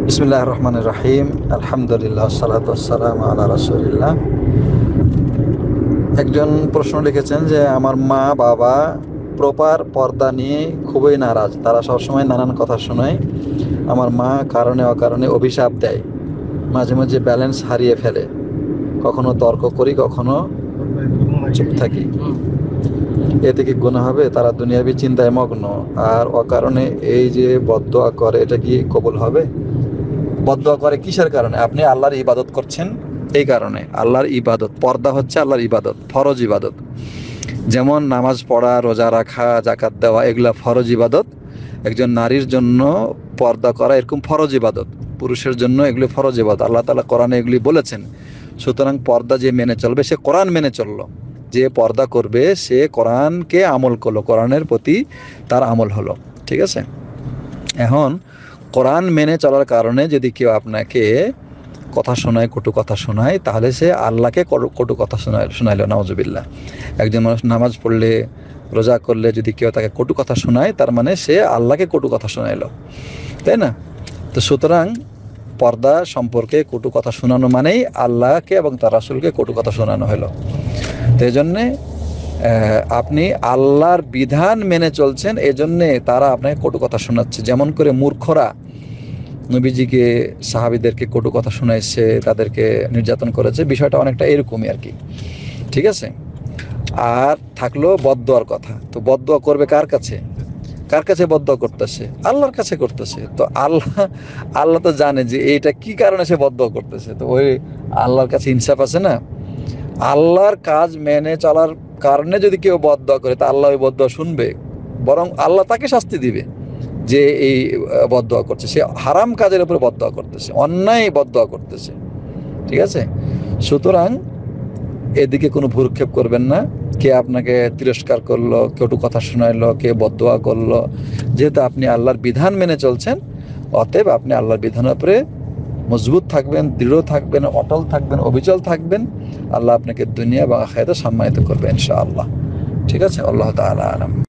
বিসমিল্লাহির রহমানির রহিম। আলহামদুলিল্লাহ, সালাতু ওয়াসসালামু আলা রাসূলিল্লাহ। একজন প্রশ্ন লিখেছেন যে আমার মা বাবা প্রপার পর্দা নিয়ে খুবই নারাজ। তারা সবসময় নানান কথা শোনায়। আমার মা কারণে অকারণে অভিশাপ দেয়, মাঝে মাঝে ব্যালেন্স হারিয়ে ফেলে। কখনো তর্ক করি, কখনো চুপ থাকি। এতে কি গুনাহ হবে? তারা দুনিয়াবি চিন্তায় মগ্ন, আর অকারণে এই যে বদদোয়া করে, এটা কি কবুল হবে? বদদোয়া করে কিসের কারণে? আপনি আল্লাহর ইবাদত করছেন, এই কারণে। আল্লাহর ইবাদত, পর্দা হচ্ছে আল্লাহর ইবাদত, ফরজ ইবাদত। যেমন নামাজ পড়া, রোজা রাখা, জাকাত দেওয়া, এগুলা ফরজ ইবাদত। একজন নারীর জন্য পর্দা করা এরকম ফরজ ইবাদত। পুরুষের জন্য এগুলি ফরজ ইবাদত। আল্লাহ তাআলা কোরআনে এগুলি বলেছেন। সুতরাং পর্দা যে মেনে চলবে, সে কোরআন মেনে চললো। যে পর্দা করবে সে কোরআনকে আমল করলো, কোরআনের প্রতি তার আমল হলো। ঠিক আছে? এখন কোরআন মেনে চলার কারণে যদি কেউ আপনাকে কথা শোনায়, কটু কথা শোনায়, তাহলে সে আল্লাহকে কটু কথা শোনাইল, নাউজুবিল্লাহ। একজন মানুষ নামাজ পড়লে, রোজা করলে যদি কেউ তাকে কটু কথা শোনায়, তার মানে সে আল্লাহকে কটু কথা শোনাইল, তাই না? তো সুতরাং পর্দা সম্পর্কে কটু কথা শোনানো মানেই আল্লাহকে এবং তার রাসূলকে কটু কথা শোনানো হলো। তো এই জন্যে আপনি আল্লাহর বিধান মেনে চলছেন, এজন্যে তারা আপনাকে কটু কথা শোনাচ্ছে। যেমন করে মূর্খরা নবীজিকে, সাহাবীদেরকে কটু কথা শোনাইছে, তাদেরকে নির্যাতন করেছে, বিষয়টা অনেকটা এরকমই আর কি। ঠিক আছে? আর থাকলো বদদোয়ার কথা। তো বদদোয়া করবে কার কাছে? কার কাছে বদদোয়া করতেছে? আল্লাহর কাছে করতেছে। তো আল্লাহ তো জানে যে এইটা কি কারণে সে বদদোয়া করতেছে। তো ওই আল্লাহর কাছে ইনসাফ আছে না? আল্লাহর কাজ মেনে চলার কারণে যদি কেউ বদদোয়া করে, তা আল্লাহ ওই বদদোয়া শুনবে? বরং আল্লাহ তাকে শাস্তি দিবে যে এই বদদোয়া করছে। সে হারাম কাজের উপরে বদদোয়া করতেছে, অন্যায় বদদোয়া করতেছে। ঠিক আছে? সুতরাং এদিকে কোনো ভ্রুক্ষেপ করবেন না। কে আপনাকে তিরস্কার করলো, কটু কথা শোনাইলো, কে বদদোয়া করলো, যেহেতু আপনি আল্লাহর বিধান মেনে চলছেন, অতএব আপনি আল্লাহর বিধানের উপরে মজবুত থাকবেন, দৃঢ় থাকবেন, অটল থাকবেন, অবিচল থাকবেন। আল্লাহ আপনাকে দুনিয়া এবং আখিরাতে সম্মানিত করবে ইনশাআল্লাহ। ঠিক আছে? আল্লাহ তাআলা আলাম।